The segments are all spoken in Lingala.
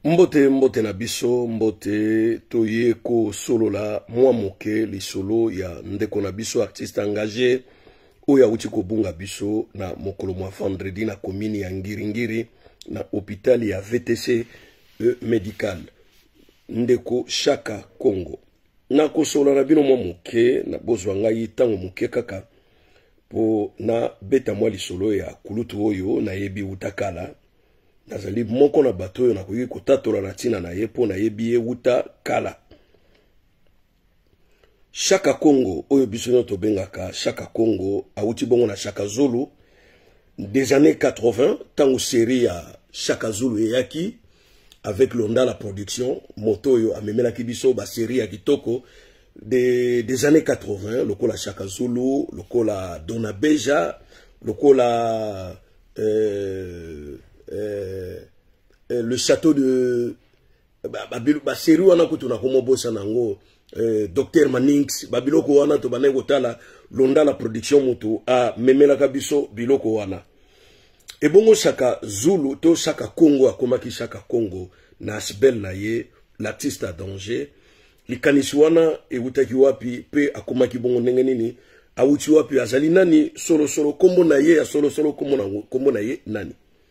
Mbote na biso, mbote toye ko solo la mwa moke li solo ya ndeko na biso artiste engagé oya uti ko bunga biso na mokolo mwa vendredi na komini ya Ngiringiri na hôpital ya VTC médical ndeko Chaka Congo. Na ko solo na bino mwa moke na bozwa ngai tango moke kaka po na beta mwa li solo ya kulutu oyo na yebi utakala. Nazali moko na bato yo na koyi kotatola na tina na ye po na yebi ye wuta kala. Chaka Congo oyo biso nyoto bengaka Chaka Congo auti bongo na Chaka Zulu des années 80 tango série ya Chaka Zulu eyaki avec Londa la production moto yo amemela ki biso ba série ya kitoko des années 80 lokola Chaka Zulu lokola Dona Beja lokola le château de série wana kutuna komo bosa nango Dr Manix babiloko wana to banengo tala Londa la production moto a memela kabiso biloko wana e bongo Chaka Zulu to Chaka Congo akomaki Chaka Congo na asbel na ye l'artiste à danger likanisi wana e utaki wapi pe akomaki bongo ndenge nini awuti wapi azali nani solo kombo na ye ya solo kombo na ye nani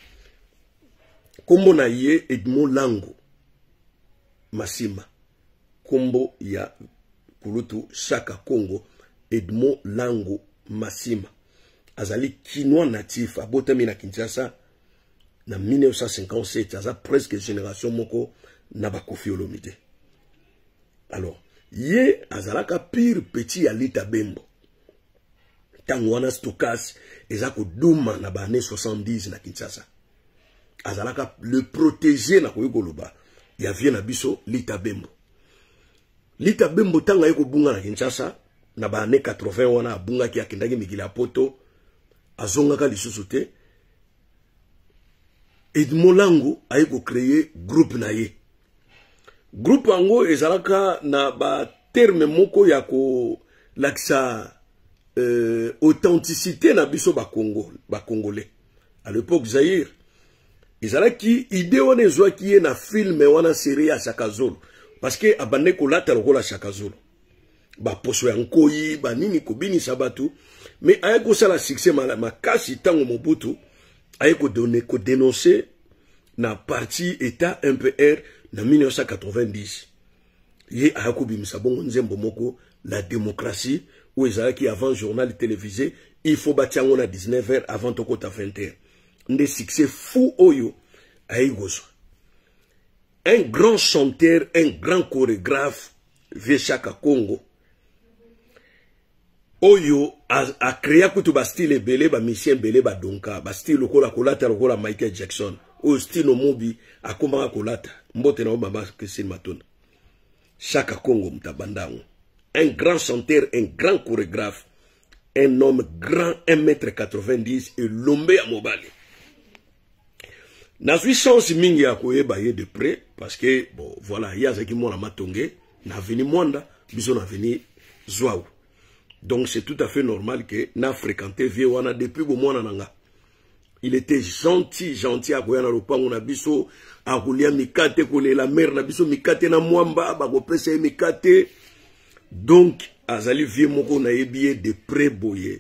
kombo na ye Edmond Lango Masima kombo ya kulutu Chaka Congo Edmond Lango Masima azali Kinois natif abotami na Kinshasa na 1957 aza presque génération moko na Bakofi Olomide. Alors ye azalaka pire petit ya Lita Bembo tango wana stokas ezako duma na ba année 70 na Kinshasa azalaka le protégé na koyiko loba ya vie na biso Lita Bembo. Lita Bembo tanga yeko bunga na Kinshasa na ba année 80 wana abunga ki akendaki mikili ya poto azongaka lisusu te. Edmond Lango ayeko créer groupe na ye. Groupe ango ezalaka na ba terme moko ya ko laksa authenticité na biso ba Congolais. À l'époque Zaïre ezalaki idée wana ezwaki ye na film wana série ya Chaka Zulu parce que abande kolata lokola Chaka Zulu ba poso ya nkoyi ba nini kobini sabatu mais ayeko sala succès makasi tango Mobutu ayeko donner ko dénoncer na parti état MPR na 1990 ye ayeko bimisa bongo nzembo moko la démocratie ou ezalaki avant journal télévisé il faut batiango na 19h avant tokota 20h. Des succès fou oyo aïgoso. Un grand chanteur, un grand chorégraphe, vieux Chaka Congo. Oyo a créé kutu ba style belé ba Michel belé ba donka, ba style lokola kolata lokola Michael Jackson. O style mobi a komanga kolata. Mbote na mama Christine Matona. Chaka Congo mtabandango. Un grand chanteur, un grand chorégraphe, un homme grand 1m90 et lombé à Mobali. Nazwi chance mingi ya koyeba ye de près parce que bon voilà il y a ce qui mona matonge na veni mwanda biso na veni zwaou. Donc c'est tout à fait normal que na fréquenté vie wana depuis bo mwana nanga. Il était gentil à koya na lopango na biso a kolia mikate kolela mère na biso mikate na mwamba ba ko pesa mikate. Donc azali vie moko na yebiye de près boye.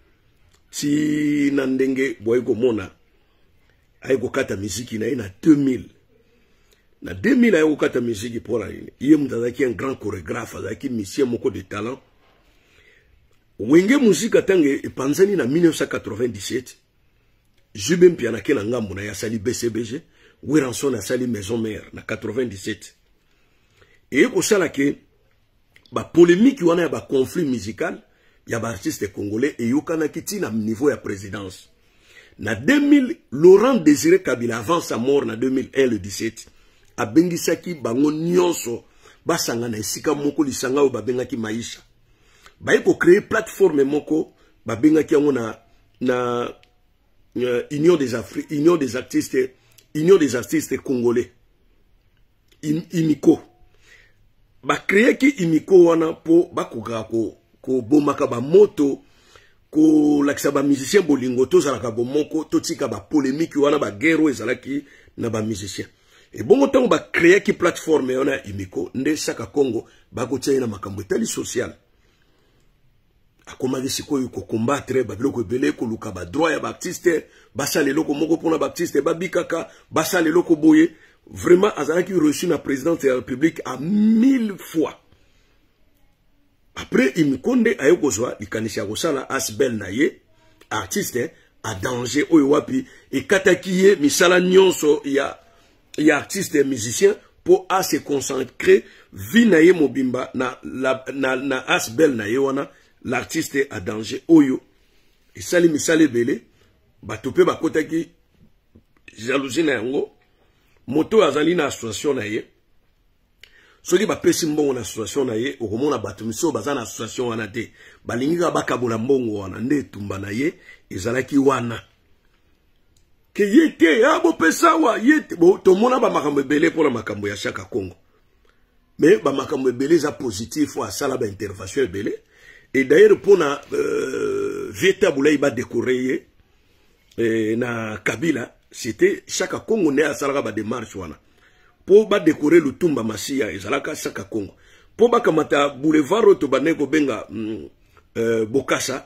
Si na ndenge boye ko mona ayeko kata miziki na ye na 2000. Na 2000 ayeko kata miziki pour la nini. Iye mtazaki un grand chorégraphe, azaki musicien moko de talent. Wenge muzika tange epanzani na 1997. Jube mpiana ke na ngambo na ya sali BCBG. Weranson na sali Maison Mère na 97. Et ko sala ke ba polémique wana ya ba conflit musical ya ba artiste congolais et yokana kiti na niveau ya présidence. Na 2000, Laurent Désiré Kabila, avant sa mort, na 2001, le 17, a bengisaki bango nyonso, basanga na esika moko lisanga ou babengaki maisha. Baeko créer plateforme moko, babengaki yango na Union des artistes congolais. Imiko. Ba créer ki Imiko wana po bakoka ko bomaka ba moto ko lakisa ba musicien bolingo to zalaka bomoko to tika ba polémique wana ba guerre ezalaki na ba musicien Et bon temps ba créer qui plateforme on a imiko nde Chaka Congo ba ko tia na makambo tali social. Akoma siko ko combattre ba biloko belé ko luka ba droit ya ba artiste ba sale loko moko pona ba artiste ba bikaka ba sale loko boye vraiment azalaki reçu na présidente de la République à 1000 fois. Après imikonde ayokozwa likanisha kosala asbel na ye artiste a danger oyo wapi e katakiye misala nyonso ya artiste et musicien pour à se concentrer vi na ye mobimba na asbel na ye wana l'artiste a danger oyo et sali misale belé batope bakotaki jalousie na yango moto azali na association na ye soki bapesi mbongo na association na ye okomona bato miso baza na association wana te balingi bakabola mbongo wana nde tumba na ye ezalaki wana ke yete abo pesa wa yete bo tomona ba makambo belé pour la makambo ya Chaka Congo mais ba makambo belé za positif wa sala ba intervention belé et d'ailleurs pour na Vieta Boulay ba décorer na Kabila c'était Chaka Congo ne asala ba démarche wana pour ba décorer le Tumba Masia ezalaka Chaka Congo pour ba kamata boulevard to baneko benga Bokassa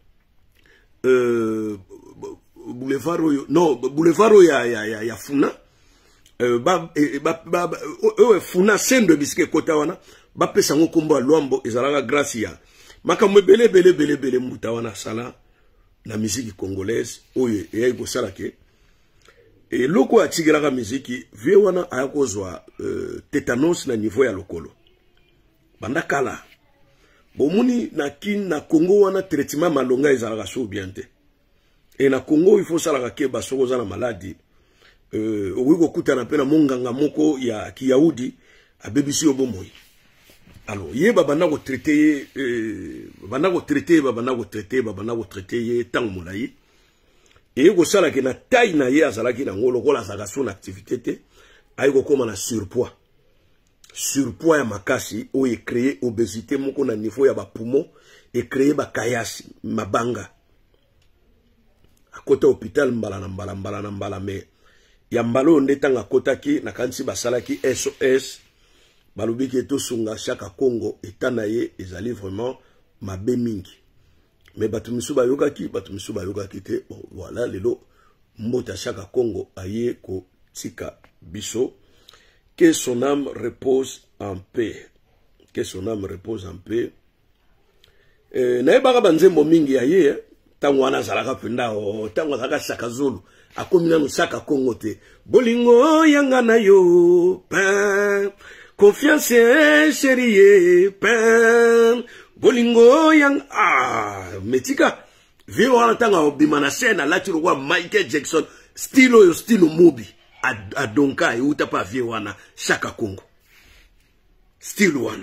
boulevard ya Funa Funa sendo biske kota wana ba pesa ngo kombo Luambo ezalaka grâce ya makambo belé muta wana sala na musique congolaise oyo e ko sala ke et loko atigiraka musique vie wana ayakozwa tétanos na niveau ya lokolo banda kala bomuni na kin na Congo wana traitement malonga ezalaka so bien te. Et na Congo, il faut salaka ke basoko za na maladie. Wiko kuta na pena monganga moko ya kiyaudi abebisi obomoyi. Alors, ye babana ko traiter ye tang molayi. Et ko salaka na taille na ye azalaki na ngolo kola saka son activité te, ayiko koma na surpoids. Surpoids ya makasi o e créer obésité moko na niveau ya ba poumon et créer ba kayasi mabanga. Côté hôpital mbala mais ya mbalo ndetanga kotaki na kansi basalaki SOS balobiki to sunga Chaka Congo etanaye ezali vraiment mabe mingi mais batumisu bayokaki te bon voilà lelo mbota Chaka Congo aye ko tika biso que son âme repose en paix na ebaka banzembo mingi aye tango wana zalaka penda tango zalaka Chaka Zulu akomina no Chaka Congo te bolingo yanga na yo pa confiance chérie pa bolingo yang metika vio wana tango obima na scène lati rwa Michael Jackson stilo mobi adonka yuta pa vio wana Chaka Congo stilo wana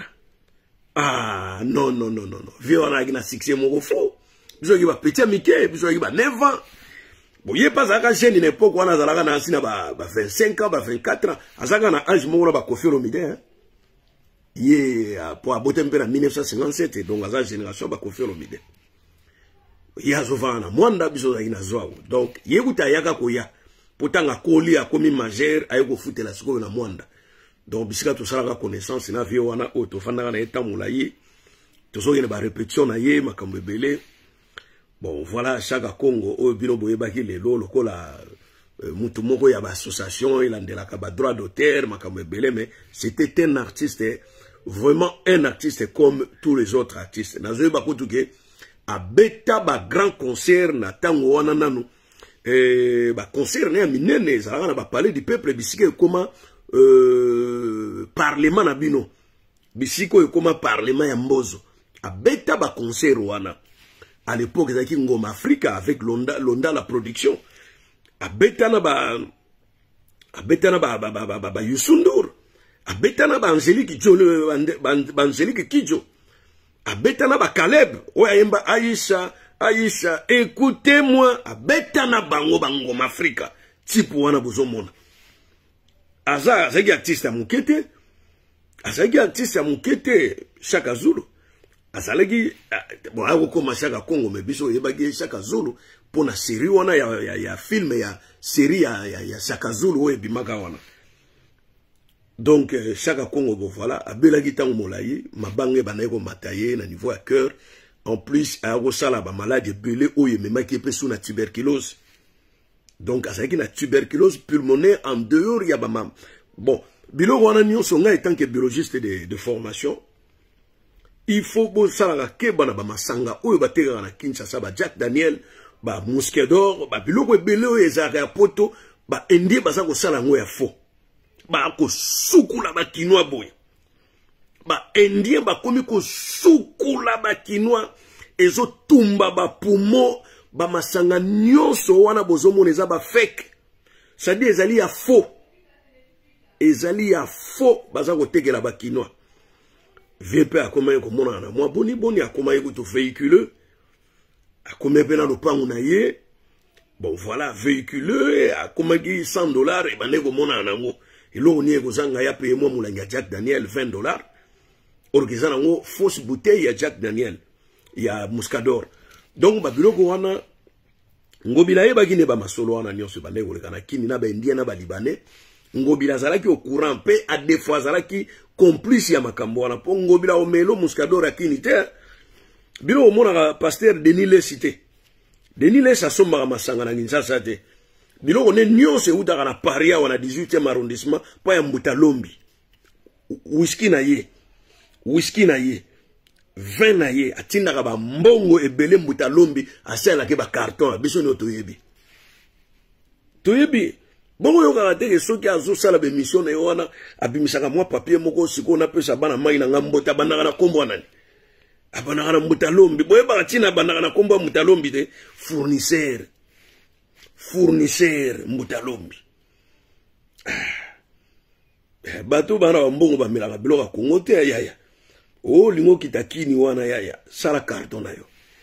non vio wana gina 6e moko fo biso ki ba petit amike biso ki ba 9 ans bon ye pas aka jeune na époque wana zalaka na sina ba 25 ans ba 24 ans azaka na âge moko ba Koffi Olomide ye pour aboter mpe na 1957 donc aza génération ba Koffi Olomide ye azova na mwanda biso za ina zwa donc ye kuta yaka koya potanga koli akomi majeur ayeko futela siko na mwanda donc bisika to sala connaissance na vie wana o to fanda na etamula ye to so yene ba répétition na ye makambo belé. Bon, voilà, Chaka Congo, au bino boyebaki lelo, lokola, mutu moko ya ba association, il a de la kaba droit d'auteur, makambo belé, mais c'était un artiste, vraiment un artiste comme tous les autres artistes. Nazoe bakotuke, a beta ba grand concert na tango wana nanu, ba concert na minene, ça va parler du peuple, bisike comment, parlement na bino, bisiko comment parlement ya mbozo, a beta ba concert wana. À l'époque, il y a Ngoma Africa avec Londa la production. A betana ba Yusundur. A betana ba Angélique Kidjo. A betana ba Caleb. Oyemba Aïcha, écoutez-moi. A betana bango Ngoma Africa. Tipu wana bozomona. Azaki artiste à Mukete. Chaka Zulu. Azalaki bon akoma Chaka Congo mais biso yebaki Chaka Zulu pour na série wana ya film ya série ya Chaka Zulu we bimaka wana Donc, chaque Congo, voilà, à Belagitan Molaye, ma bangue banego mataye, na niveau à cœur. En plus, à Rosala, ba malade belé, oye, mais ma qui est sous la tuberculose. Donc, à ça qui na tuberculose pulmonaire, en dehors, il y a ba mam. Bon, bilo wana nyon songa étant que biologiste de formation, il faut que ça la kebana ba masanga, oye ba tega na Kinshasa, ba Jack Daniel, ba Muskedor, ba bilo ko belé, oye, zaka poto, ba endie ba sa ko sala ngo ya faux. Ba ko sukula ba kinwa boy ba indien ba komi ko sukula ba kinwa ezo tumba ba pumo ba masanga nyonso wana bozomona eza ba fake ça dit ezali ya faux baza ko tekela ba kinwa VP akoma ko mona na moi boni akoma ko to véhicule akoma pe na lopango na ye bon voilà véhicule akoma gi $100 e bane ko mona na ngo et là, on y est aux Anglais, il a payé moi moulin Jack Daniel $20. Organisant en fausse bouteille, il y a Jack Daniel, il y a Muscador. Donc, babilo wana ngobila eba gine ba masolo wana nyonso ba nego lekana kini na ba indien na ba libanais. Ngobila zalaki au courant pe à des fois zalaki complice ya makambo wana po ngobila omelo Muscador akini te. Bilo omona pasteur Denis Le cité. Denis Le sa somba masanga na Kinshasa te. Bilo on est nyonse utaka na Paria wana 18e arrondissement pa ya Mbuta Lombi. Whisky na ye, vin na ye, atindaka ba mbongo ebele Mbuta Lombi asala ke ba carton biso no toyebi. Toyebi bongo yo kaka teke soki azo sala be mission na yo wana abimisaka mwa papier moko siko na pesa bana mai na ngambota bandaka na kombo nani. Abanaka na Mbuta Lombi, boye ba tina bandaka na kombo Mbuta Lombi te fournisseur Mbuta Lombi. Bato bana mbongo ba melaka biloka Kongo te yaya. Oh lingo kitakini wana yaya, sala carton na yo.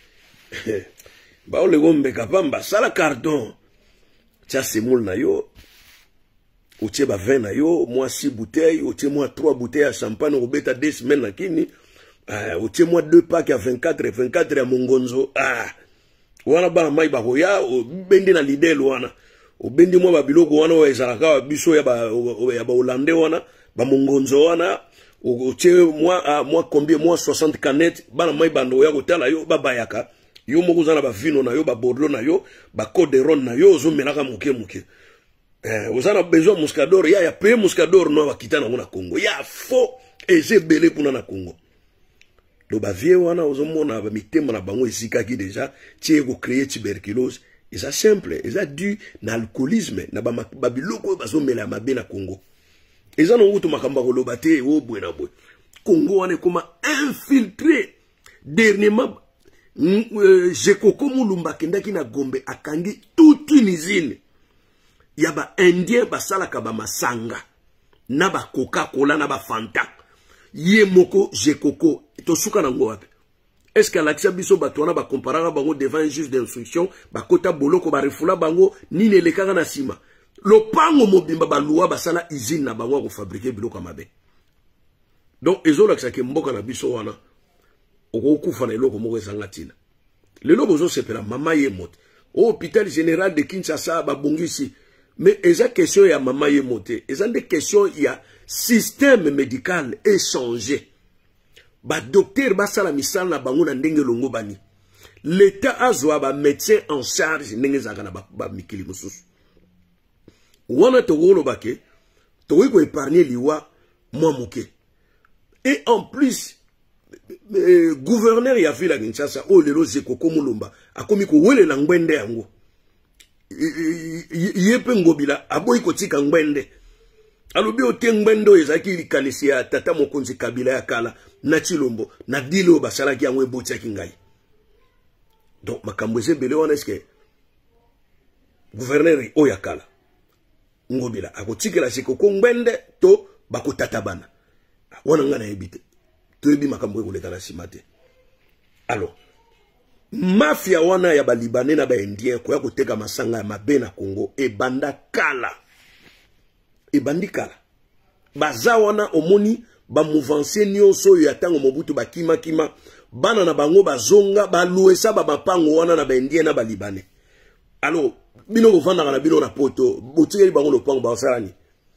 Ba ole gombe kapamba sala carton. Tia semoule na yo. Otie ba vin na yo, moi 6 bouteilles, otie moi 3 bouteilles à champagne au beta 2 semaines na kini. Otie moi 2 packs à 24 à Mongonzo. Wana bana mai ba hoya o bendi na lidel wana o bendi mo ba biloko wana o ezalaka biso ya ba Hollandais wana ba Mongonzo wana o tie moi combien moi 60 canettes bana mai bando ya kotala yo babayaka yo moko zana ba vino na yo ba Bordeaux na yo ba Côte de Rhône na yo zo melaka muke ozana besoin Muscador ya paye Muscador no ba kitana na Congo ya faux ezebele kuna na Congo. Do ba vie wana ozomona ba mitema na bango esikaki déjà tie ko créer tuberculose et ça simple et ça dû na alcoolisme na ba biloko bazomela mabe na Congo et ça no ngutu makamba ko lobate o bwena boy Congo wana koma infiltré dernièrement Jekoko Mulumba kendaki na Gombe akangi toute une usine ya ba indien basalaka ba masanga na ba Coca-Cola na ba Fanta Ye moko Jekoko to suka na ngo wapi. Est-ce que l'accès biso batona ba comparera bango devant un juge d'instruction ba kota boloko ba refula bango ni ne lekaka na sima. Lo pango mobimba ba loi ba sala usine na bango ko fabriquer biloko mabe. Donc ezola ke mboka na biso wana okufa na eloko moko ezangatina. Lelo bozo sepela mama ye mote. Au hôpital général de Kinshasa ba bongisi. Mais eza question ya mama ye mote. Eza des questions ya système médical est changé. Ba docteur ba sala misala na bango na ndenge longo bani. L'état azwa ba médecin en charge ndenge zaka na ba mikili mususu. Wana to wolo bake to ko épargner liwa moi moke. Et en plus gouverneur ya ville Kinshasa o lelo Jekoko Mulumba akomi ko wele na ngwende yango. Yepe ngobila aboyi ko tika ngwende. Alobi otengwendo ezaki likanisi ya tata mokonzi Kabila ya kala na Chilombo na dilo basalaki yango ebotiaki ngai. Donc makambo ezebele wana eske gouverneur oya kala ngobila akotikela Jekoko ngwende to bakotatabana wana ngana ebite to ebi makambo ekoleka na simate. Alors mafia wana ya ba Libanais na ba Indien ko ya koteka masanga ya mabe na Congo ebanda kala ebandikala baza wana omoni ba mouvance nyonso ya tango Mobutu bakima bana na bango bazonga baluesa ba mapango wana na ba Indien na ba Libanais. Alors bino bovanda na bino na poto botikeli bango lopango ba salani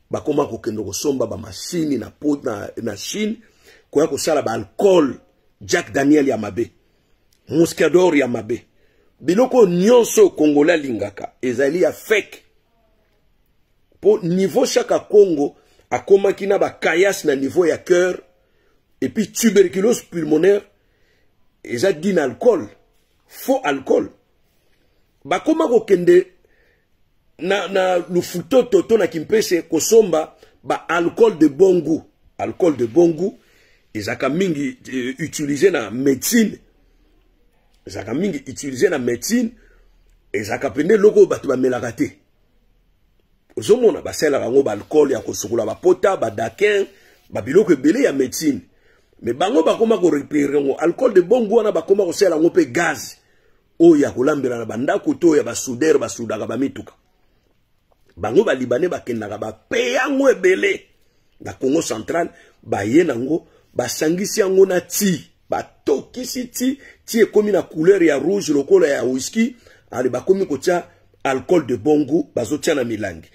bakoma kokende kosomba ba machine na Chine koya kosala ba alcool Jack Daniel ya mabe Muscador ya mabe biloko nyonso Kongola lingaka ezali ya fake po niveau chaque Congo akoma kina ba kayas na niveau ya cœur et puis tuberculose pulmonaire eza din alcool faux alcool bakoma kokende na lufuto toto na kimpese kosomba ba alcool de bon goût. Alcool de bon goût ezaka mingi utilisé na médecine. Ezaka mingi utilisé na médecine ezaka pende loko batu ba melaka te. Ozomona basela bango ba alcool ya kosokola ba pota ba dakin ba biloko ebele ya médecine. Mais bango bakoma ko repérer ngo alcool de bon goût na bakoma ko sela ngo pe gaz. Oya kolambela na bandako to ya ba soudeur ba soudaka ba mituka. Bango ba libanais bakendaka ba peyango ebele na Congo central ba ye nango ba sangisi yango na ti ba tokisi ti ekomi na couleur ya rouge lokola ya whisky ali bakomi kotia alcool de bon goût bazotia na milangi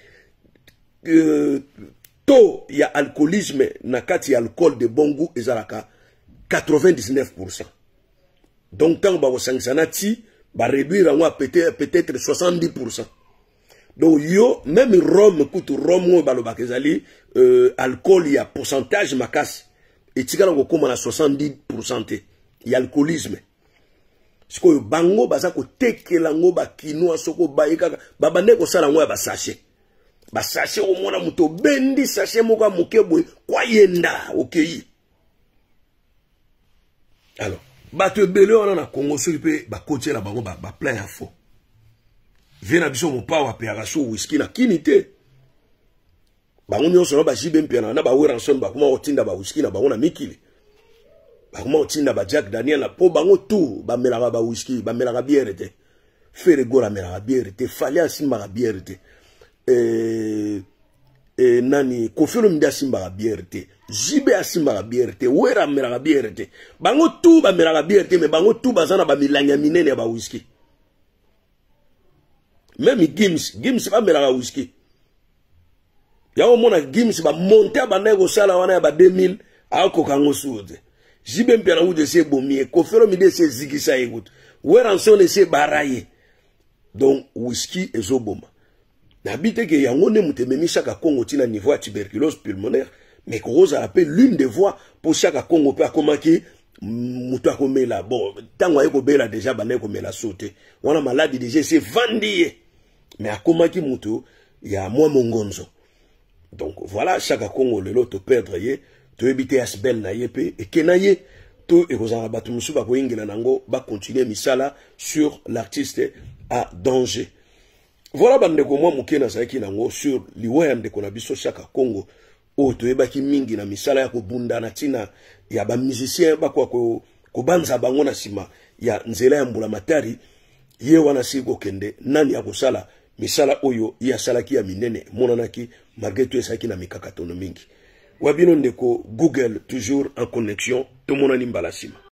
to ya alcoolisme na kati ya alcool de bon goût ezalaka 99%. Donc tant ba sangisa na ti ba réduire yango peut-être 70%. Donc yo même Rome coûte Rome baloba kezali alcool ya pourcentage makas et tika ngo koma na 70% ya alcoolisme. Siko bango baza ko tekela ngo ba kinoa soko bayika babande ko sala ngo ya ba sachet. Ba sachet o mona muto bendi sachet moko mokebwe kwa yenda okei. Alors bato bele wana na Congo so pe ba kotiela bango ba plein ya faux. Vena biso mopa wa pearaso whisky na kinite. Bango nyonso na ba jibe mpiana na ba weranson ba kuma otinda ba whisky na bango na mikili. Ba kuma otinda ba Jack Daniel na po bango tout ba melaka ba whisky, ba melaka bière te. Fere gola melaka bière te, Falia simba bière te. Nani Kofilo Mdia simba bière te. Jibe simba bière te, wera melaka bière te. Bango tout ba melaka bière te, mais bango tout bazana ba milanya minene ba whisky. Même Gims va melaka whisky. Ya o mona Gims ba monter ba nego sala wana ba 2000 ako kango sude. Jibe mpia na ude se bomie, Kofelo mide se zigisa écoute. Weranson se baraye. Donc whisky ezoboma. Na bite ke yango ne mutememi chaque Congo tina niveau ya tuberculose pulmonaire, mais koza appelle l'une des voies pour chaque Congo pe akomaki muto akomela bon tango ayeko bela déjà ba neko mela sauter. Wana maladie déjà c'est vendié. Mais à comment qui muto ya moi mongonzo. Donc voilà chaque Congo le lot to perdre ye to éviter asbel na yepe et kenaye to e kozanga batu musu ba ko ingela nango ba continuer misala sur l'artiste à danger. Voilà bande ko moi mukena saiki nango sur liwaya ndeko na biso chaque Congo o to ebaki mingi na misala ya ko bunda na tina ya ba musicien ba ko banza bango na sima ya nzela ya mbula matari ye wana siko kende nani ya kosala misala oyo ya salaki ya minene monanaki malgré tout esaki na mikakatono mingi wabino ndeko Google toujours en connexion to monani mbala sima.